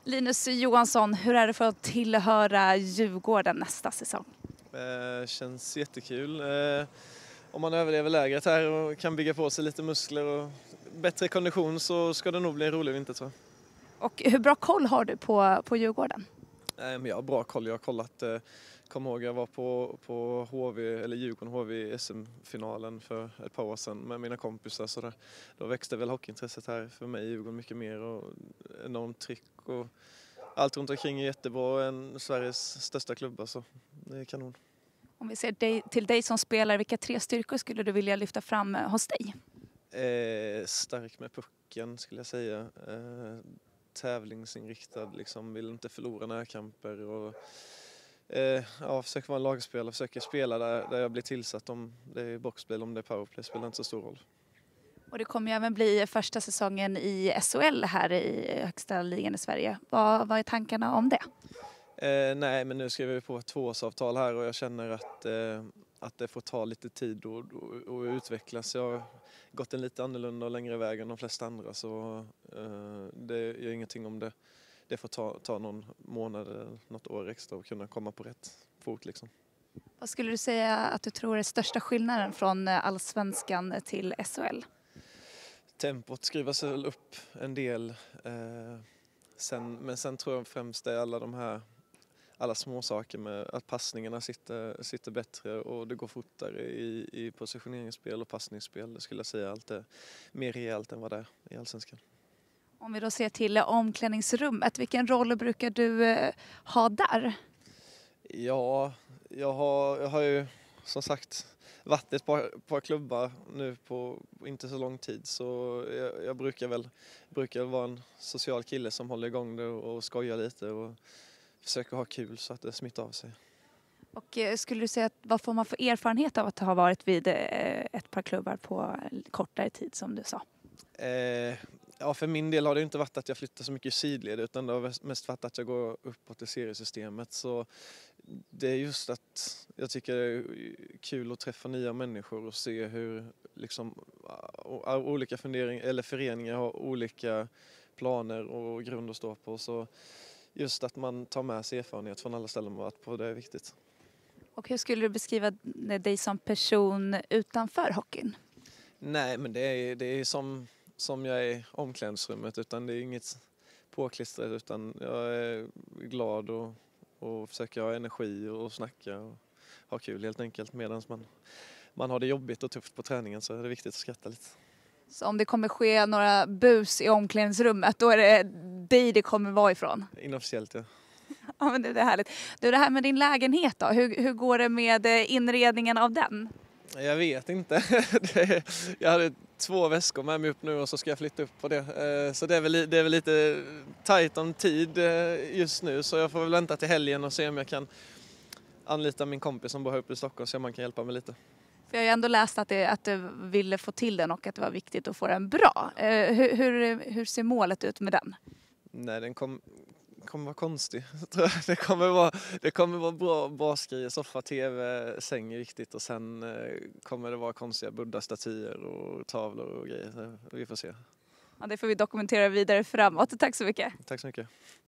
Linus Johansson, hur är det för att tillhöra Djurgården nästa säsong? Känns jättekul. Om man överlever lägret här och kan bygga på sig lite muskler och bättre kondition så ska det nog bli en rolig vinter, tror jag. Och hur bra koll har du på Djurgården? Men jag har bra koll. Jag har kollat, kommer ihåg jag var på Djurgården HV i SM-finalen för ett par år sedan med mina kompisar. Så då växte väl hockeyintresset här för mig i Djurgården mycket mer och enormt tryck. Och allt runt omkring är jättebra. En Sveriges största klubba, så det är kanon. Om vi ser till dig som spelare, vilka 3 styrkor skulle du vilja lyfta fram hos dig? Stark med pucken skulle jag säga. Tävlingsinriktad, liksom, vill inte förlora närkamper och försöker vara en lagspelare, försöker spela där jag blir tillsatt, om det är boxspel, om det är powerplay, spelar inte så stor roll. Och det kommer ju även bli första säsongen i SHL här i högsta ligan i Sverige. Vad är tankarna om det? Nej, men nu skriver vi på ett 2-årsavtal här och jag känner att det får ta lite tid och utvecklas. Jag har gått en lite annorlunda och längre väg än de flesta andra, så det gör ingenting om det får ta någon månad eller något år extra och kunna komma på rätt fot liksom. Vad skulle du säga att du tror är största skillnaden från allsvenskan till SHL? Tempot skrivas väl upp en del, men sen tror jag främst det är alla små saker med att passningarna sitter bättre och det går fortare i positioneringsspel och passningsspel. Det skulle jag säga allt är mer rejält än vad det är i allsvenskan. Om vi då ser till omklädningsrummet, vilken roll brukar du ha där? Ja, jag har ju som sagt varit ett par klubbar nu på inte så lång tid, så jag brukar vara en social kille som håller igång det och skojar lite och försöker ha kul så att det smittar av sig. Och skulle du säga att vad får man för erfarenhet av att ha varit vid ett par klubbar på kortare tid som du sa? Ja, för min del har det inte varit att jag flyttar så mycket i sidled, utan det har mest varit att jag går uppåt i seriesystemet. Så det är just att jag tycker det är kul att träffa nya människor och se hur liksom, olika föreningar har olika planer och grund att stå på. Så just att man tar med sig erfarenhet från alla ställen man varit på, det är viktigt. Och hur skulle du beskriva dig som person utanför hockeyn? Nej, men det är som jag är i omklädningsrummet, utan det är inget påklistrat, utan jag är glad och försöker ha energi och snacka och ha kul helt enkelt. Medan man har det jobbigt och tufft på träningen, så är det viktigt att skratta lite. Så om det kommer ske några bus i omklädningsrummet, då är det dig det kommer vara ifrån? Inofficiellt, ja. Ja, men det är härligt. Du, det här med din lägenhet då, hur går det med inredningen av den? Jag vet inte. Jag hade 2 väskor med mig upp nu och så ska jag flytta upp på det. Så det är väl lite tajt om tid just nu, så jag får väl vänta till helgen och se om jag kan anlita min kompis som bor här uppe i Stockholm, så om man kan hjälpa mig lite. För jag har ju ändå läst att du ville få till den och att det var viktigt att få den bra. Hur ser målet ut med den? Nej, den kommer vara konstig. Det kommer vara bra basgrejer, soffa, tv, säng är viktigt, och sen kommer det vara konstiga buddha-statyer och tavlor och grejer. Så vi får se. Ja, det får vi dokumentera vidare framåt. Tack så mycket. Tack så mycket.